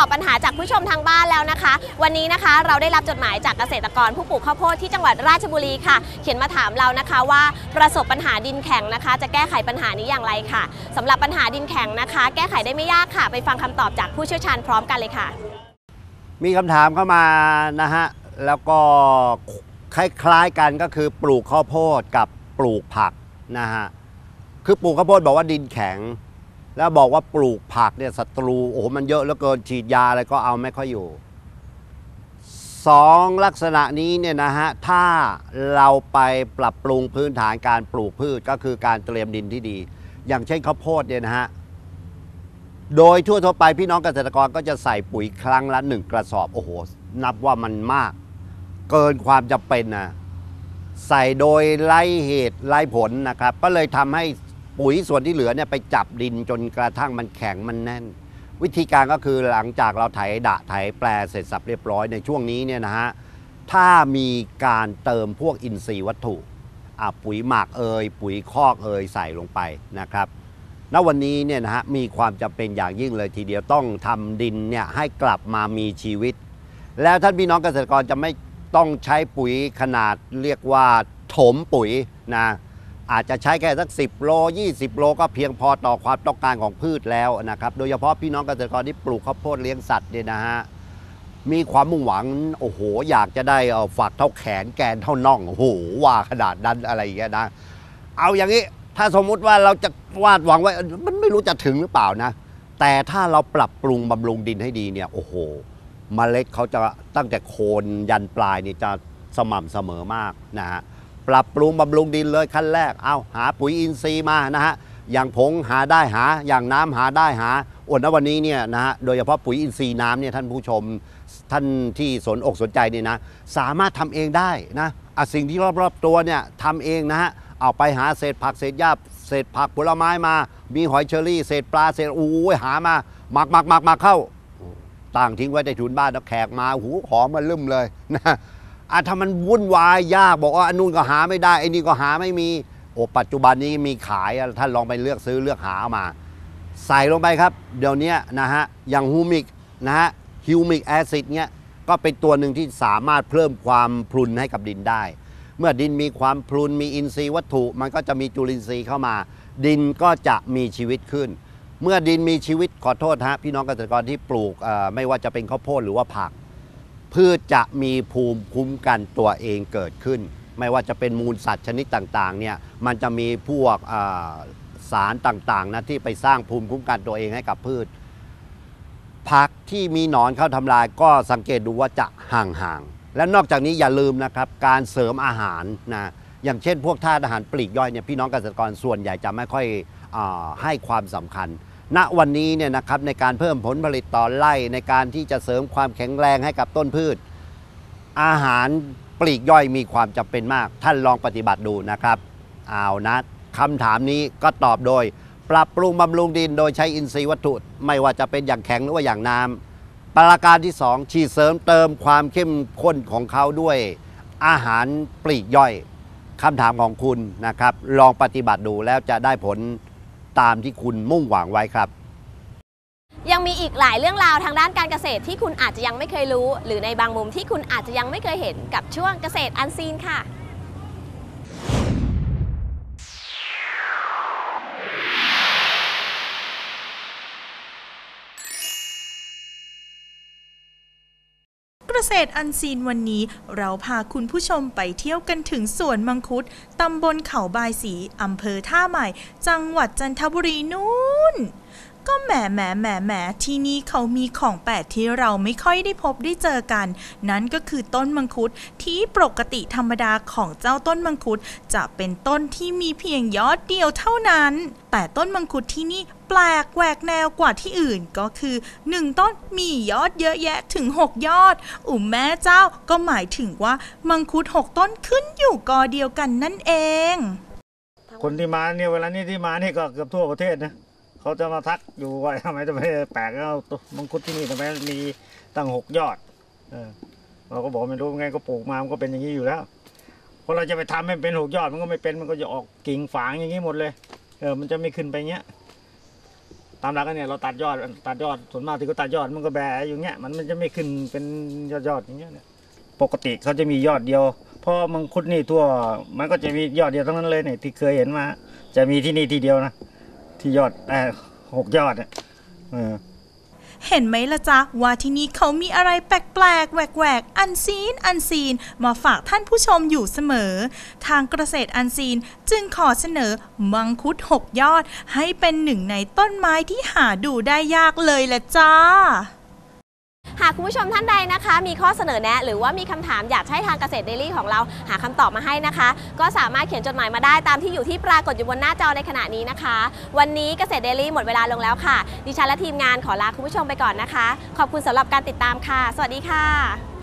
อบปัญหาจากผู้ชมทางบ้านแล้วนะคะวันนี้นะคะเราได้รับจดหมายจากเกษตรกรผู้ปลูกข้าวโพดที่จังหวัดราชบุรีค่ะเขียนมาถามเรานะคะว่าประสบปัญหาดินแข็งนะคะจะแก้ไขปัญหานี้อย่างไรค่ะสำหรับปัญหาดินแข็งนะคะแก้ไขได้ไม่ยากค่ะไปฟังคำตอบจากผู้เชี่ยวชาญพร้อมกันเลยค่ะมีคำถามเข้ามานะฮะแล้วก็คล้ายๆกันก็คือปลูกข้าวโพดกับปลูกผักนะฮะคือปลูกข้าวโพดบอกว่าดินแข็งแล้วบอกว่าปลูกผักเนี่ยศัตรูโอ้โหมันเยอะเหลือเกินฉีดยาอะไรก็เอาไม่ค่อยอยู่สองลักษณะนี้เนี่ยนะฮะถ้าเราไปปรับปรุงพื้นฐานการปลูกพืชก็คือการเตรียมดินที่ดีอย่างเช่นข้าวโพดเนี่ยนะฮะโดยทั่วไปพี่น้องเกษตรกรก็จะใส่ปุ๋ยครั้งละ1กระสอบโอ้โหนับว่ามันมากเกินความจำเป็นนะใส่โดยไร้เหตุไร้ผลนะครับก็เลยทำให้ปุ๋ยส่วนที่เหลือเนี่ยไปจับดินจนกระทั่งมันแข็งมันแน่นวิธีการก็คือหลังจากเราไถแปลเสร็จสับเรียบร้อยในช่วงนี้เนี่ยนะฮะถ้ามีการเติมพวกอินทรีย์วัตถุปุ๋ยหมักปุ๋ยคอกใส่ลงไปนะครับณวันนี้เนี่ยนะฮะมีความจำเป็นอย่างยิ่งเลยทีเดียวต้องทำดินเนี่ยให้กลับมามีชีวิตแล้วท่านพี่น้องเกษตรกรจะไม่ต้องใช้ปุ๋ยขนาดเรียกว่าถมปุ๋ยนะอาจจะใช้แค่สัก10 โล 20 โลก็เพียงพอต่อความต้องการของพืชแล้วนะครับโดยเฉพาะพี่น้องเกษตรกรที่ปลูกข้าวโพดเลี้ยงสัตว์เนี่ยนะฮะมีความมุ่งหวังโอ้โหอยากจะได้ฝักเท่าแขนแกนเท่าน่องโอ้โหว่าขนาดนั้นอะไรอย่างเงี้ยนะเอาอย่างนี้ถ้าสมมุติว่าเราจะวาดหวังไว้มันไม่รู้จะถึงหรือเปล่านะแต่ถ้าเราปรับปรุงบำรุงดินให้ดีเนี่ยโอ้โหเมล็ดเขาจะตั้งแต่โคนยันปลายนี่จะสม่ำเสมอมากนะฮะปรับปรุงบำรุงดินเลยขั้นแรกเอาหาปุ๋ยอินทรีย์มานะฮะอย่างผงหาได้หาอย่างน้ำหาได้หาวันนี้เนี่ยนะฮะโดยเฉพาะปุ๋ยอินทรีย์น้ำเนี่ยท่านผู้ชมท่านที่สนอกสนใจเนี่ยนะสามารถทำเองได้นะสิ่งที่รอบๆตัวเนี่ยทำเองนะฮะเอาไปหาเศษผักเศษหญ้าเศษผักผลไม้มามีหอยเชอรี่เศษปลาเศษหามาหมักเข้าตั้งทิ้งไว้ในถุนบ้านแล้วแขกมาหูหอมมันลืมเลยนะถ้ามันวุ่นวายยากบอกว่าอันนู้นก็หาไม่ได้ไอ้นี่ก็หาไม่มีปัจจุบันนี้มีขายท่านลองไปเลือกซื้อเลือกหามาใส่ลงไปครับเดี๋ยวนี้นะฮะอย่างฮูมิกนะฮะฮิวมิกแอซิดเนี่ยก็เป็นตัวหนึ่งที่สามารถเพิ่มความพรุนให้กับดินได้เมื่อดินมีความพรุนมีอินทรีย์วัตถุมันก็จะมีจุลินทรีย์เข้ามาดินก็จะมีชีวิตขึ้นเมื่อดินมีชีวิตขอโทษฮะพี่น้องเกษตรกรที่ปลูกไม่ว่าจะเป็นข้าวโพดหรือว่าผักพืชจะมีภูมิคุ้มกันตัวเองเกิดขึ้นไม่ว่าจะเป็นมูลสัตว์ชนิดต่างๆเนี่ยมันจะมีพวกสารต่างๆนะที่ไปสร้างภูมิคุ้มกันตัวเองให้กับพืชผักที่มีหนอนเข้าทำลายก็สังเกตดูว่าจะห่างๆและนอกจากนี้อย่าลืมนะครับการเสริมอาหารนะอย่างเช่นพวกธาตุอาหารปลีกย่อยเนี่ยพี่น้องเกษตรกรส่วนใหญ่จะไม่ค่อยให้ความสำคัญณวันนี้เนี่ยนะครับในการเพิ่มผลผลิตต่อไร่ในการที่จะเสริมความแข็งแรงให้กับต้นพืชอาหารปลีกย่อยมีความจำเป็นมากท่านลองปฏิบัติดูนะครับเอานะคำถามนี้ก็ตอบโดยปรับปรุงบำรุงดินโดยใช้อินทรีย์วัตถุไม่ว่าจะเป็นอย่างแข็งหรือว่าอย่างน้ำประการที่2ฉีดเสริมเติมความเข้มข้นของเขาด้วยอาหารปลีกย่อยคำถามของคุณนะครับลองปฏิบัติดูแล้วจะได้ผลตามที่คุณมุ่งหวังไว้ครับยังมีอีกหลายเรื่องราวทางด้านการเกษตรที่คุณอาจจะยังไม่เคยรู้หรือในบางมุมที่คุณอาจจะยังไม่เคยเห็นกับช่วงเกษตรอันซีนค่ะเกษตรอันซีนวันนี้เราพาคุณผู้ชมไปเที่ยวกันถึงสวนมังคุดตำบลเขาบายศรีอำเภอท่าใหม่จังหวัดจันทบุรีนู้นก็แหมที่นี่เขามีของแปลกที่เราไม่ค่อยได้พบได้เจอกันนั่นก็คือต้นมังคุดที่ปกติธรรมดาของเจ้าต้นมังคุดจะเป็นต้นที่มีเพียงยอดเดียวเท่านั้นแต่ต้นมังคุดที่นี่แปลกแหวกแนวกว่าที่อื่นก็คือ1ต้นมียอดเยอะแยะถึง6ยอดแม่เจ้าก็หมายถึงว่ามังคุด6ต้นขึ้นอยู่กอเดียวกันนั่นเองคนที่มาเนี่ยเวลานี้ที่มานี่ก็เกือบทั่วประเทศนะเขาจะมาทักอยู่ว่าทำไมจะไม่แปลกเอามังคุดที่นี่ทำไมมีตั้ง6ยอดเราก็บอกไม่รู้ไงก็ปลูกมามันก็เป็นอย่างนี้อยู่แล้วพอเราจะไปทำให้เป็น6ยอดมันก็ไม่เป็นมันก็จะออกกิ่งฝางอย่างนี้หมดเลยมันจะไม่ขึ้นไปเงี้ยตามหลักเนี่ยเราตัดยอดส่วนมากที่เขาตัดยอดมันก็แบะอยู่เงี้ยมันจะไม่ขึ้นเป็นยอดอย่างเงี้ยเนี่ยปกติเขาจะมียอดเดียวเพราะมังคุดนี่ทั่วมันก็จะมียอดเดียวทั้งนั้นเลยเนี่ยที่เคยเห็นมาจะมีที่นี่ทีเดียวนะที่ยอด6 ยอดเนี่ยเห็นไหมล่ะจ๊ะว่าที่นี่เขามีอะไรแปลกๆแหวกๆอันซีนมาฝากท่านผู้ชมอยู่เสมอทางเกษตรอันซีนจึงขอเสนอมังคุด6 ยอดให้เป็นหนึ่งในต้นไม้ที่หาดูได้ยากเลยล่ะจ้าหากคุณผู้ชมท่านใดนะคะมีข้อเสนอแนะหรือว่ามีคำถามอยากให้ทางเกษตรเดลี่ของเราหาคำตอบมาให้นะคะก็สามารถเขียนจดหมายมาได้ตามที่อยู่ที่ปรากฏอยู่บนหน้าจอในขณะนี้นะคะวันนี้เกษตรเดลี่หมดเวลาลงแล้วค่ะดิฉันและทีมงานขอลาคุณผู้ชมไปก่อนนะคะขอบคุณสำหรับการติดตามค่ะสวัสดีค่ะ